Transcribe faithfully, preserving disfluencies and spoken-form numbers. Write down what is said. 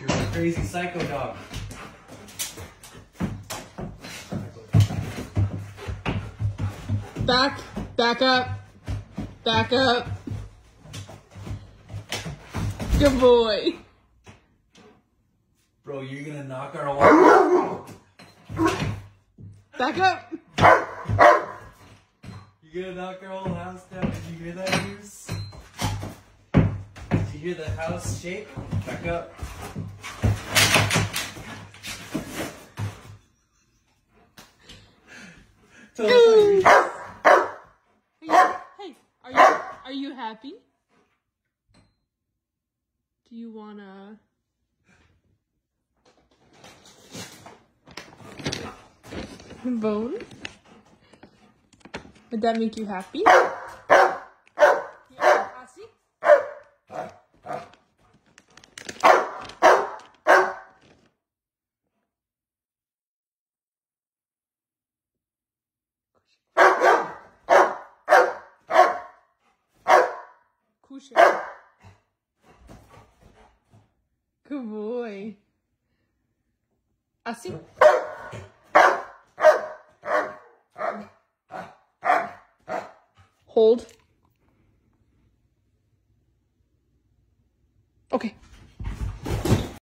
You're a crazy psycho dog. Back, back up, back up. Good boy. Bro, you're gonna knock our whole... Back up. You're gonna knock our whole house down. Did you hear that, Goose? Did you hear the house shake? Back up. Tell us how you- Hey, are you are you happy? Do you wanna bone? Would that make you happy? Yeah, Cassie? Kusha. Good boy. Assim. Hold.